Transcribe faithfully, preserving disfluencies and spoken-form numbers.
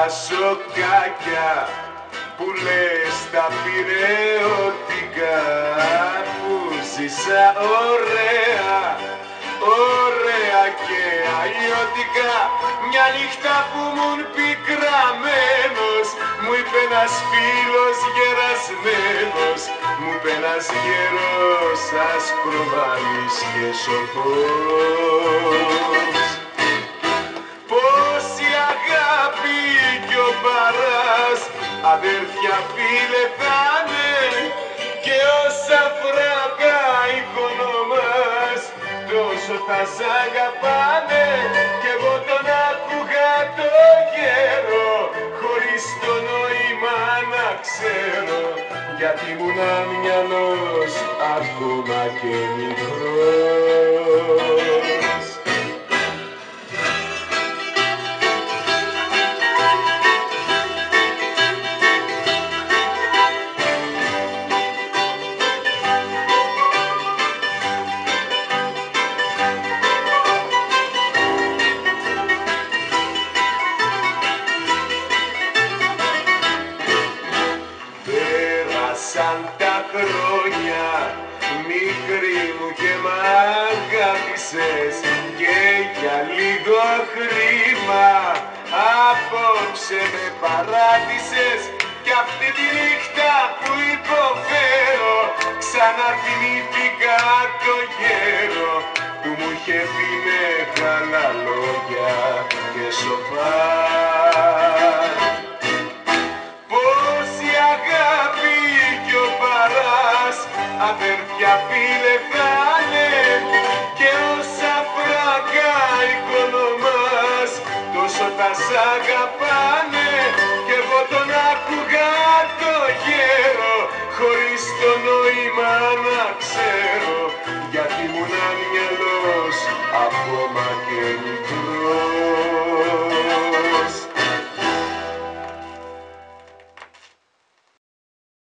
σοκάκια που λες τα πειραιώτικα που ζήσα ωραία, ωραία και αλλιώτικα. Μια νύχτα που ήμουν πικραμένος μου είπε ένας φίλος γερασμένος, μου είπε ένας γέρος ασπρομάλης και σοφός, πως η αγάπη κι ο παράς αδέρφια φίλε θα'ναι και όσα φράγκα οικονομάς τόσο θα σ' αγαπάνε. Κι εγώ τον άκουγα το γέρο χωρίς το νόημα να ξέρω, γιατί ήμουν μυαλός ακόμα και μικρός. Σαν τα χρόνια μικρή μου και μ' αγάπησες και για λίγο χρήμα απόψε με παράτησες. Κι αυτή τη νύχτα που υποφέρω ξαναθυμήθηκα το γέρο που μου είχε πει μεγάλα λόγια και σοφά, αδέρφια φίλε θα'ναι και όσα φράγκα οικονομάς τόσο θα σ' αγαπάνε. Κι εγώ τον άκουγα το γέρο χωρίς το νόημα να ξέρω, γιατί ήμουν μυαλός ακόμα και μικρός.